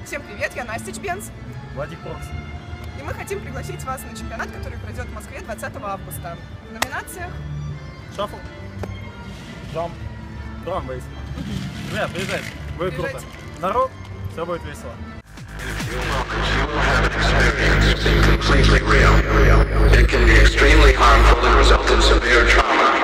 Всем привет, я Настя Чбенц. Владик Прокс. И мы хотим пригласить вас на чемпионат, который пройдет в Москве 20 августа. В номинациях Шаффл, джамп, драм-бейс. Ребят, приезжайте, будет круто. Народ, все будет весело. You will have an experience completely real. It can be extremely harmful and result in severe trauma.